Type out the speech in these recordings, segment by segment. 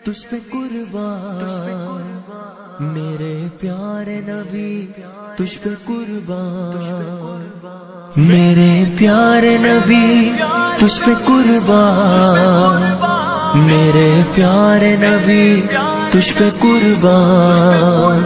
تجھ پہ قربان میرے پیارے نبی، تجھ پہ قربان میرے پیارے نبی، تجھ پہ قربان میرے پیارے نبی، تجھ پہ قربان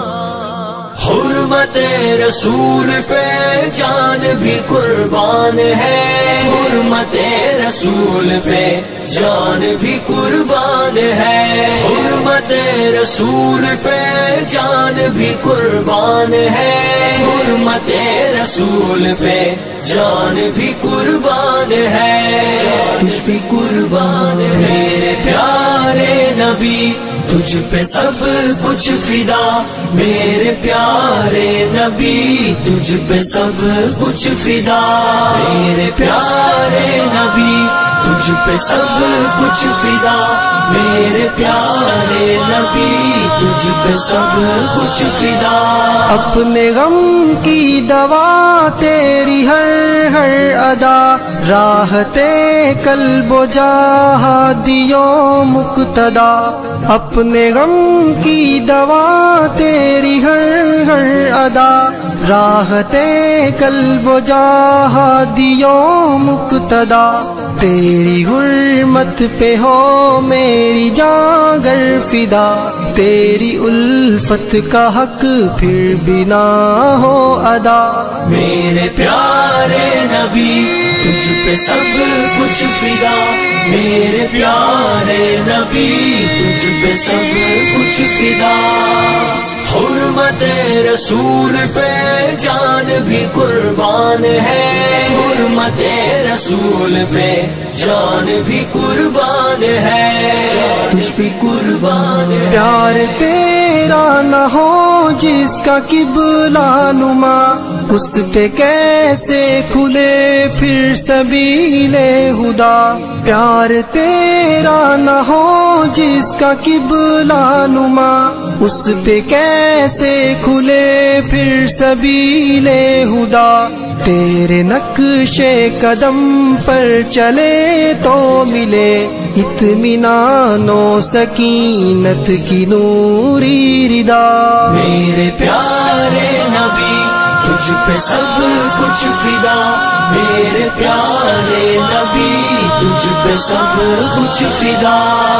حرمت رسول پہ جان بھی قربان ہے، حرمت رسول پہ جان بھی قربان ہے، حرمت رسول پہ جان بھی قربان ہے، حرمت رسول پہ جان بھی قربان ہے، تجھ بھی قربان میرے پیارے نبی، تجھ پہ سب کچھ فدا میرے پیارے نبی، تجھ پہ سب کچھ فدا میرے پیارے نبی، تجھ پہ سب کچھ فدا میرے پیارے نبی، تجھ پہ سب کچھ فدا اپنے غم کی دوا تیری ہر ہر ادا، راحتے قلب و جہادیوں مقتدا، اپنے غم کی دوا تیری ہر ہر ادا، راحتے قلب و جہادیوں مقتدا، تیری حرمت پہ ہو میری جاں گر فدا، تیری الفت کا حق پھر بھی نہ ہو ادا میرے پیارے نبی، تجھ پہ سب کچھ فدا میرے پیارے نبی، تجھ پہ سب کچھ فدا حرمت رسول پہ جان بھی قربان ہے، حرمت رسول پہ جان بھی قربان ہے، تجھ بھی قربان ہے پیار تیرا نہ ہو جس کا قبلہ نما، اس پہ کیسے کھلے پھر سبیل ہدا، پیار تیرا نہ ہو جس کا قبلہ نما، اس پہ کیسے کھلے پھر سبیل ہدا، تیرے نقش قدم پر چلے تو ملے اطمینان و سکینت کی نوری ردا میرے پیارے نبی، تجھ پہ سب کچھ فدا میرے پیارے نبی، تجھ پہ سب کچھ فدا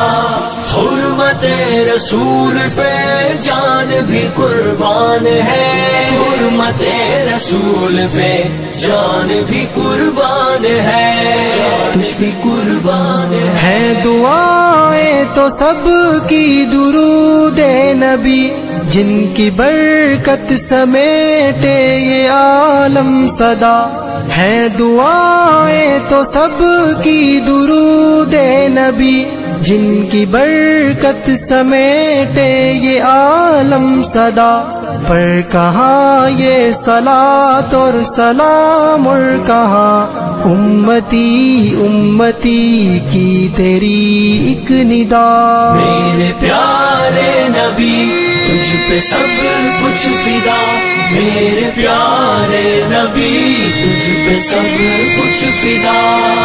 حرمت رسول پہ جان بھی قربان ہے، حرمت رسول پہ جان بھی قربان ہے، تجھ بھی قربان ہے دعائیں تو سب کی درود نبی، جن کی برکت سمیٹے یہ عالم صدا، ہے دعائیں تو سب کی درود نبی، جن کی برکت سمیٹے یہ عالم صدا، پر کہاں یہ صلاۃ اور سلام اور کہاں امتی امتی کی تیری ایک ندا میرے پیارے نبی، تجھ پہ سب کچھ فدا میرے پیارے نبی، تجھ پہ سب کچھ فدا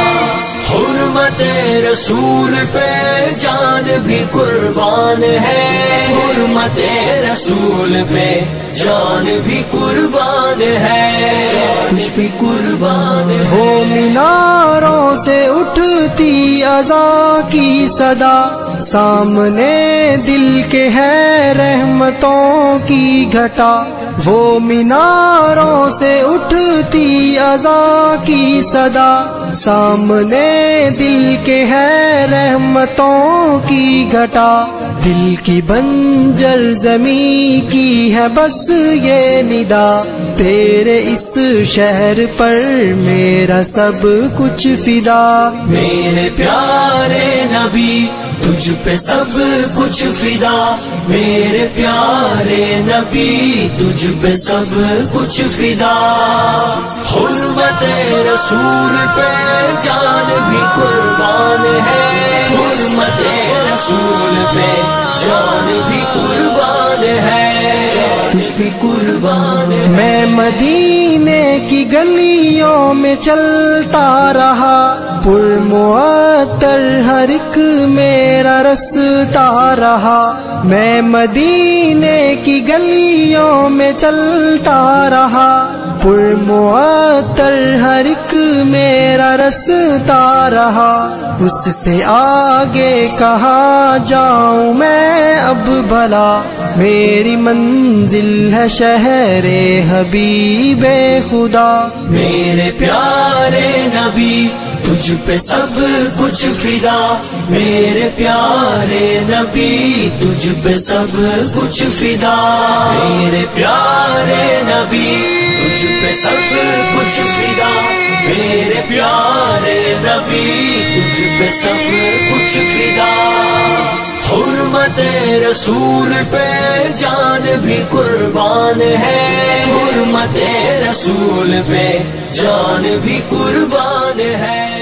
حرمت رسول پہ جان بھی قربان ہے، حرمت رسول پہ جان بھی قربان ہے، تجھ بھی قربان ہے وہ میناروں سے اٹھتی اذان کی صدا، سامنے دل کے ہے رحمتوں کی گھٹا، وہ میناروں سے اٹھتی اذان کی صدا، سامنے دل کے ہے رحمتوں کی گھٹا، دل کی بنجر زمین کی ہے بس یہ ندا، تیرے اس شہر پر میرا سب کچھ فدا میرے پیارے نبی، تجھ پہ سب کچھ فدا میرے پیارے نبی، تجھ پہ سب کچھ فدا حرمت رسول پہ جان بھی قربان ہے، حرمت رسول پہ جان بھی قربان ہے، تجھ بھی قربان ہے میں مدینے کی گلیوں میں چلتا رہا، پرمعطر ہر ایک میرا رستا رہا، میں مدینے کی گلیوں میں چلتا رہا، پرمعطر ہر ایک میرا رستا رہا، اس سے آگے کہاں جاؤں میں اب بھلا، میری منزل ہے شہر حبیب خدا۔ میرے پیارے نبی تجھ پہ سب کچھ فدا، میرے پیارے نبی تجھ پہ سب کچھ فدا، میرے پیارے نبی تجھ پہ سب کچھ فدا، میرے پیارے نبی تجھ پہ سب کچھ فدا، حرمت رسول پہ جان بھی قربان ہے، حرمت رسول پہ جان بھی قربان ہے۔